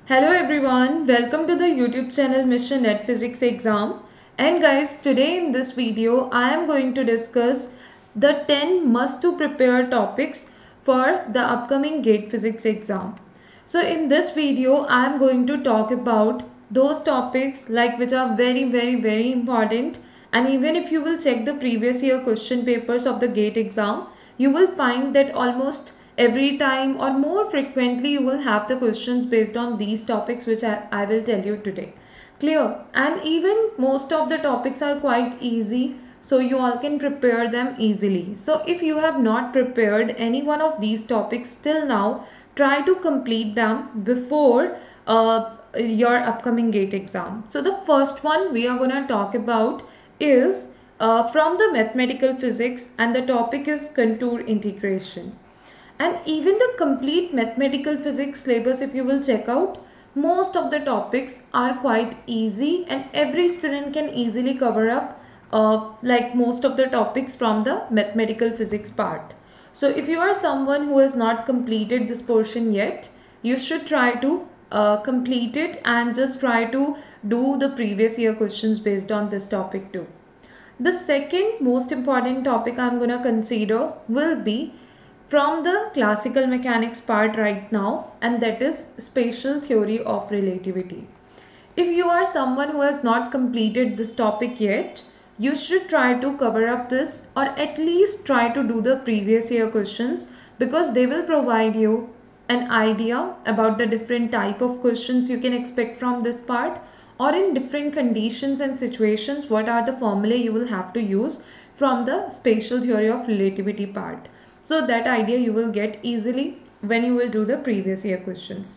Hello everyone, welcome to the YouTube channel Mr. Net Physics Exam. And guys, today in this video I am going to discuss the 10 must to prepare topics for the upcoming GATE Physics exam. So in this video I am going to talk about those topics which are very important, and even if you will check the previous year question papers of the GATE exam, you will find that almost every time or more frequently you will have the questions based on these topics which I will tell you today. Clear? And even most of the topics are quite easy, so you all can prepare them easily. So if you have not prepared any one of these topics till now, try to complete them before your upcoming GATE exam. So the first one we are going to talk about is from the mathematical physics, and the topic is contour integration. And even the complete mathematical physics syllabus, if you will check out, most of the topics are quite easy and every student can easily cover up most of the topics from the mathematical physics part. So if you are someone who has not completed this portion yet, you should try to complete it and just try to do the previous year questions based on this topic too. The second most important topic I'm going to consider will be from the classical mechanics part right now, and that is spatial theory of relativity. If you are someone who has not completed this topic yet, you should try to cover up this, or at least try to do the previous year questions, because they will provide you an idea about the different type of questions you can expect from this part, or in different conditions and situations what are the formulae you will have to use from the spatial theory of relativity part. So that idea you will get easily when you will do the previous year questions.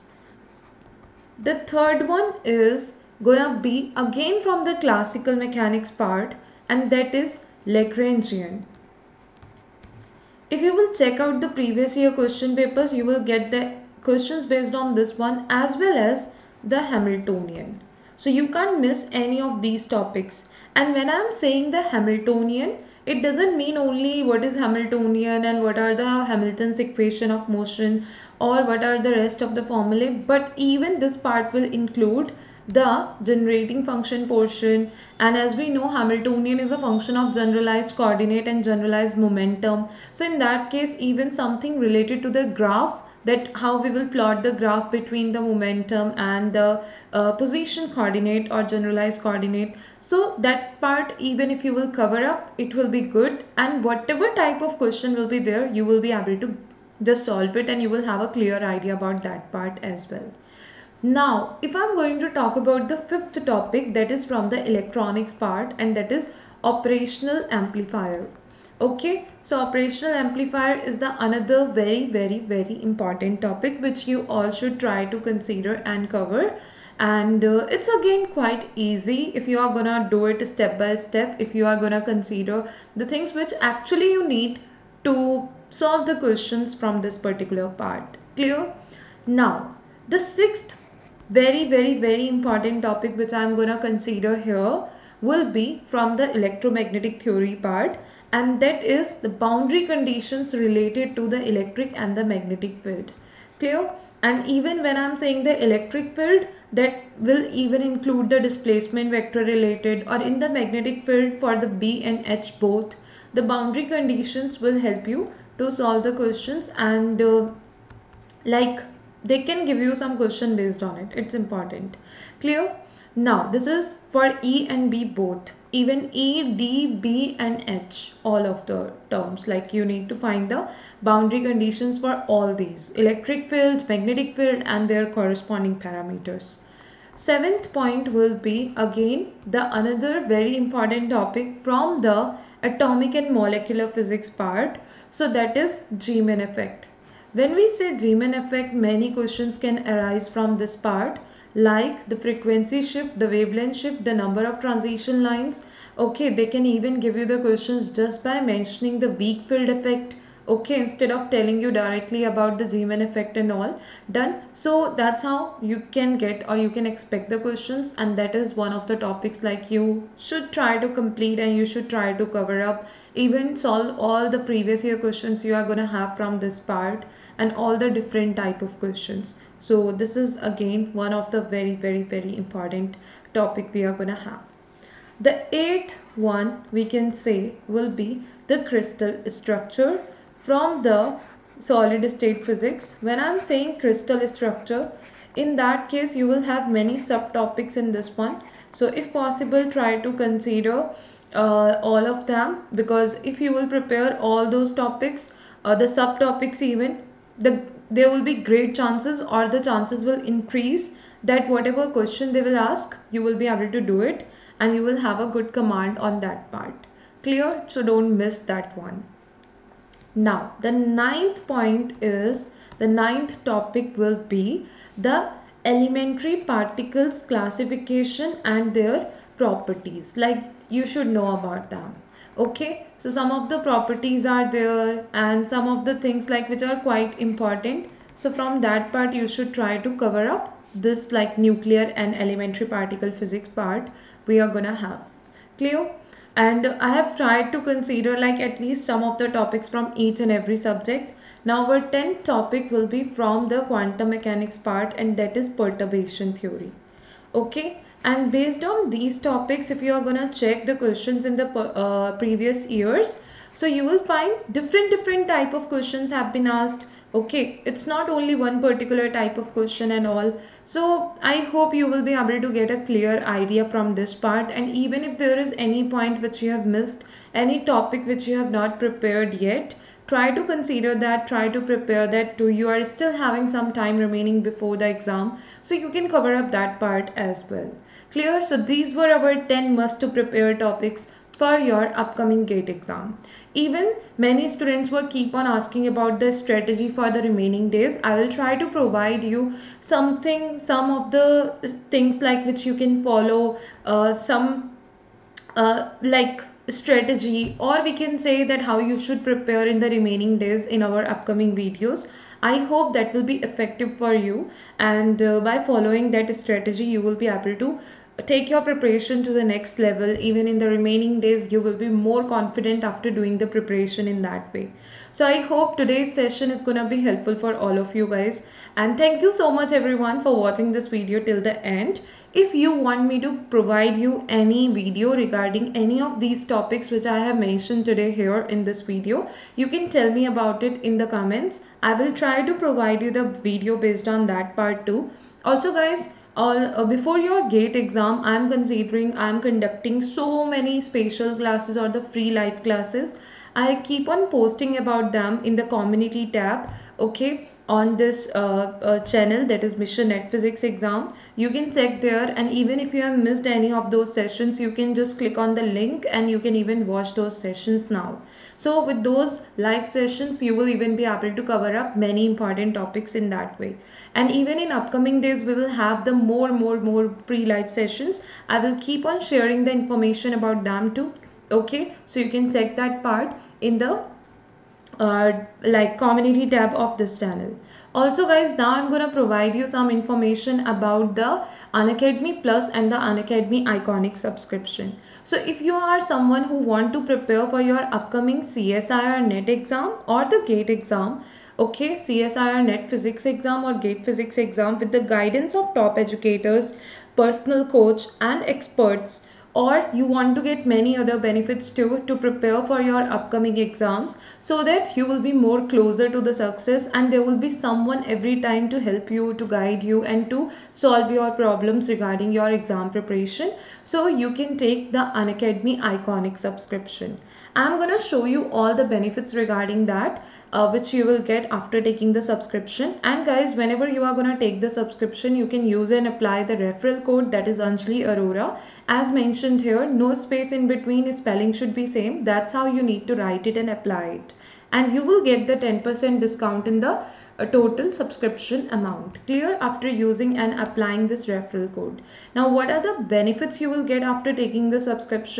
The third one is gonna be again from the classical mechanics part, and that is Lagrangian. If you will check out the previous year question papers, you will get the questions based on this one as well as the Hamiltonian. So you can't miss any of these topics. And when I am saying the Hamiltonian, it doesn't mean only what is Hamiltonian and what are the Hamilton's equation of motion or what are the rest of the formulae, but even this part will include the generating function portion. And as we know, Hamiltonian is a function of generalized coordinate and generalized momentum. So in that case, even something related to the graph, that how we will plot the graph between the momentum and the position coordinate or generalized coordinate. So that part, even if you will cover up, it will be good, and whatever type of question will be there, you will be able to just solve it and you will have a clear idea about that part as well. Now, if I'm going to talk about the fifth topic, that is from the electronics part, and that is operational amplifier. Okay, so operational amplifier is the another very important topic which you all should try to consider and cover. And it's again quite easy if you are gonna do it step by step, if you are gonna consider the things which actually you need to solve the questions from this particular part. Clear? Now, the sixth very important topic which I am going to consider here will be from the electromagnetic theory part, and that is the boundary conditions related to the electric and the magnetic field. Clear? And even when I am saying the electric field, that will even include the displacement vector related, or in the magnetic field for the B and H both. The boundary conditions will help you to solve the questions, and they can give you some question based on it. It's important. Clear? Now this is for E and B both, even E, D, B and H, all of the terms. Like you need to find the boundary conditions for all these electric field, magnetic field and their corresponding parameters. Seventh point will be again the another very important topic from the atomic and molecular physics part. So that is Zeeman effect. When we say Zeeman effect, many questions can arise from this part, like the frequency shift, the wavelength shift, the number of transition lines. Okay, they can even give you the questions just by mentioning the weak field effect, okay, instead of telling you directly about the Zeeman effect and all. Done. So that's how you can get or you can expect the questions, and that is one of the topics like you should try to complete and you should try to cover up, even solve all the previous year questions you are going to have from this part and all the different type of questions. So this is again one of the very important topic we are going to have. The eighth one we can say will be the crystal structure from the solid state physics. When I'm saying crystal structure, in that case you will have many subtopics in this one. So if possible, try to consider all of them, because if you will prepare all those topics, the subtopics even, there will be great chances, or the chances will increase that whatever question they will ask, you will be able to do it and you will have a good command on that part. Clear? So don't miss that one. Now the ninth topic will be the elementary particles classification and their properties. Like you should know about them. Okay, so some of the properties are there and some of the things like which are quite important. So from that part you should try to cover up this like nuclear and elementary particle physics part we are gonna have. Clear? And I have tried to consider like at least some of the topics from each and every subject. Now our 10th topic will be from the quantum mechanics part, and that is perturbation theory. Okay, and based on these topics, if you are gonna check the questions in the previous years, so you will find different type of questions have been asked. Okay, it's not only one particular type of question and all. So I hope you will be able to get a clear idea from this part, and even if there is any point which you have missed, any topic which you have not prepared yet, try to consider that, try to prepare that too. You are still having some time remaining before the exam, so you can cover up that part as well. Clear? So these were our 10 must to prepare topics for your upcoming GATE exam. Even many students will keep on asking about the strategy for the remaining days. I will try to provide you some of the things like which you can follow, some like strategy, or we can say that how you should prepare in the remaining days in our upcoming videos. I hope that will be effective for you, and by following that strategy you will be able to take your preparation to the next level. Even in the remaining days you will be more confident after doing the preparation in that way. So I hope today's session is going to be helpful for all of you guys, and thank you so much everyone for watching this video till the end. If you want me to provide you any video regarding any of these topics which I have mentioned today here in this video, you can tell me about it in the comments. I will try to provide you the video based on that part too. Also guys, before your GATE exam, I'm conducting so many special classes or the free live classes. I keep on posting about them in the community tab, okay, on this channel, that is Mission Net Physics Exam. You can check there, and even if you have missed any of those sessions, you can just click on the link and you can even watch those sessions now. So with those live sessions, you will even be able to cover up many important topics in that way. And even in upcoming days, we will have the more free live sessions. I will keep on sharing the information about them too. Okay, so you can check that part in the like community tab of this channel. Also guys, now I'm gonna provide you some information about the Unacademy Plus and the Unacademy Iconic subscription. So if you are someone who want to prepare for your upcoming CSIR NET exam or the GATE exam, okay, CSIR NET Physics exam or GATE Physics exam with the guidance of top educators, personal coach and experts, or you want to get many other benefits too to prepare for your upcoming exams, so that you will be more closer to the success and there will be someone every time to help you, to guide you and to solve your problems regarding your exam preparation. So you can take the Unacademy Iconic subscription. I'm going to show you all the benefits regarding that, which you will get after taking the subscription. And guys, whenever you are going to take the subscription, you can use and apply the referral code, that is Anjali Arora. As mentioned here, no space in between, spelling should be same. That's how you need to write it and apply it. And you will get the 10% discount in the total subscription amount. Clear? After using and applying this referral code. Now what are the benefits you will get after taking the subscription?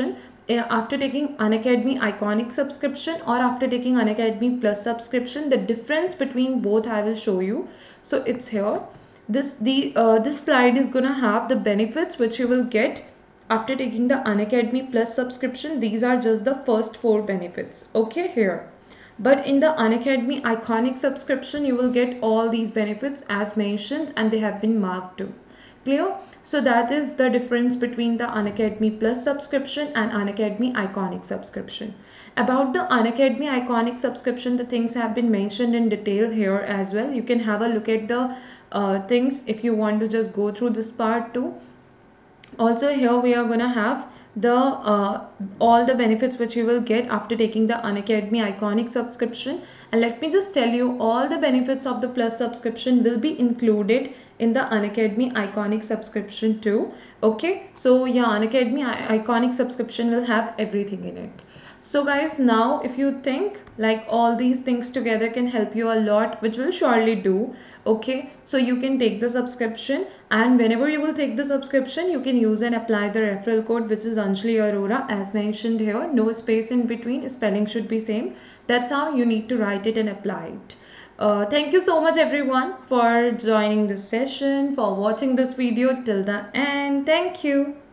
after taking Unacademy Iconic subscription or after taking Unacademy Plus subscription. The difference between both I will show you. So it's here. This slide is gonna have the benefits which you will get after taking the Unacademy Plus subscription. These are just the first 4 benefits. Okay, here. But in the Unacademy Iconic subscription, you will get all these benefits as mentioned, and they have been marked too. Clear? So that is the difference between the Unacademy Plus subscription and Unacademy Iconic subscription. About the Unacademy Iconic subscription, the things have been mentioned in detail here as well. You can have a look at the things if you want to just go through this part too. Also here we are gonna have the all the benefits which you will get after taking the Unacademy Iconic subscription. And let me just tell you, all the benefits of the Plus subscription will be included in the Unacademy Iconic subscription too. Okay, so yeah, Unacademy Iconic subscription will have everything in it. So guys, now if you think like all these things together can help you a lot, which will surely do, okay, so you can take the subscription, and whenever you will take the subscription, you can use and apply the referral code, which is Anjali Arora, as mentioned here. No space in between, spelling should be same. That's how you need to write it and apply it. Thank you so much everyone for joining this session, for watching this video till the end. Thank you.